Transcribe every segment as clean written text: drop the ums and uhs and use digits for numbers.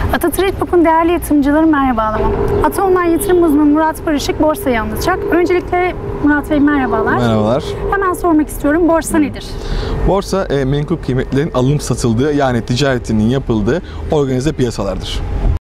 Ata Trade Book'un değerli yatırımcıları merhabalar. Ata Online yatırım uzmanı Murat Barışık borsayı anlatacak. Öncelikle Murat Bey merhabalar. Merhabalar. Hemen sormak istiyorum. Borsa nedir? Borsa menkul kıymetlerin alınıp satıldığı, yani ticaretinin yapıldığı organize piyasalardır.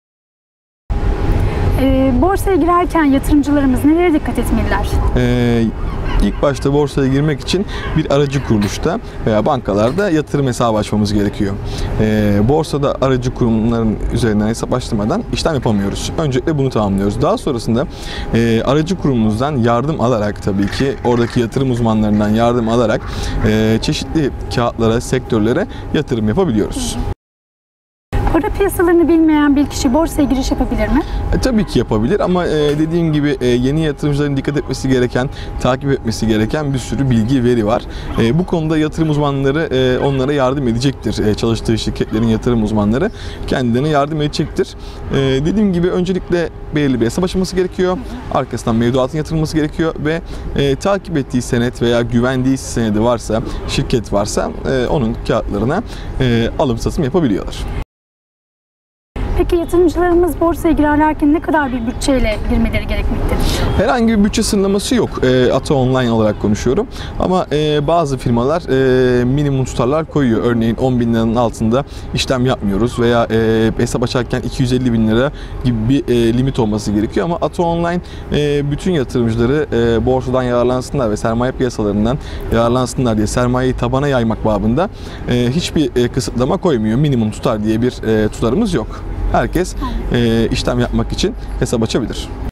Borsaya girerken yatırımcılarımız nelere dikkat etmeliler? İlk başta borsaya girmek için bir aracı kuruluşta veya bankalarda yatırım hesabı açmamız gerekiyor. Borsada aracı kurumların üzerinden hesap açtırmadan işlem yapamıyoruz. Öncelikle bunu tamamlıyoruz. Daha sonrasında aracı kurumumuzdan yardım alarak, tabii ki oradaki yatırım uzmanlarından yardım alarak çeşitli kağıtlara, sektörlere yatırım yapabiliyoruz. Para piyasalarını bilmeyen bir kişi borsaya giriş yapabilir mi? Tabii ki yapabilir ama dediğim gibi yeni yatırımcıların dikkat etmesi gereken, takip etmesi gereken bir sürü bilgi, veri var. Bu konuda yatırım uzmanları onlara yardım edecektir. Çalıştığı şirketlerin yatırım uzmanları kendilerine yardım edecektir. Dediğim gibi öncelikle belirli bir hesap açılması gerekiyor. Arkasından mevduatın yatırılması gerekiyor ve takip ettiği senet veya güvendiği senedi varsa, şirket varsa onun kağıtlarına alım satım yapabiliyorlar. Peki yatırımcılarımız borsaya girerlerken ne kadar bir bütçeyle girmeleri gerekmektedir? Herhangi bir bütçe sınırlaması yok. Ata Online olarak konuşuyorum. Ama bazı firmalar minimum tutarlar koyuyor. Örneğin 10.000 liranın altında işlem yapmıyoruz veya hesap açarken 250.000 lira gibi bir limit olması gerekiyor. Ama Ata Online bütün yatırımcıları borsadan yararlansınlar ve sermaye piyasalarından yararlansınlar diye sermayeyi tabana yaymak babında hiçbir kısıtlama koymuyor. Minimum tutar diye bir tutarımız yok. Herkes işlem yapmak için hesap açabilir.